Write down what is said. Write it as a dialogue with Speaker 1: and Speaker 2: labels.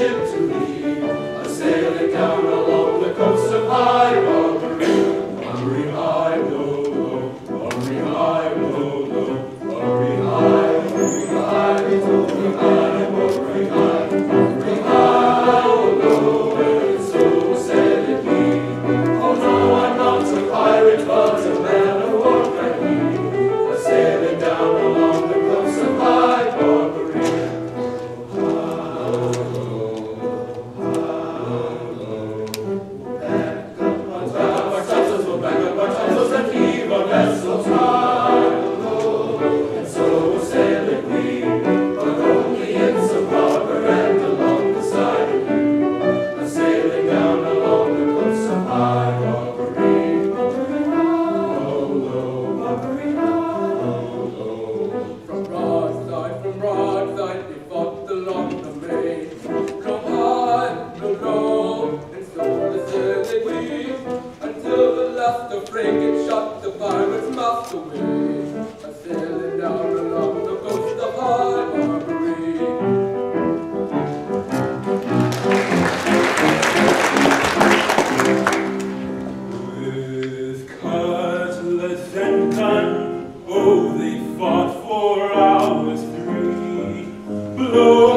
Speaker 1: ship to me, a-sailing down along the coast of High Barbary. Barbary high, low, low, Barbary high, low, low, Barbary high, Barbary high, Barbary high, Barbary high, Barbary high, oh low, and so said it be. Oh no, I'm not a pirate, but a man of war like me, a-sailing down along the coast of High Barbary. Vessels high low, and so sailing we, but only in some harbor and along the side of you, a-sailing down along the coast of High Barbary. Low, low, Barbary, low, low.
Speaker 2: From broadside they fought along the main. From high to low, and so sailing we, until the last the frigate shot the pirate's mouth away, a-sailing down along the coast of High Barbary.
Speaker 3: With cutlass and gun, oh, they fought for hours 3. Blow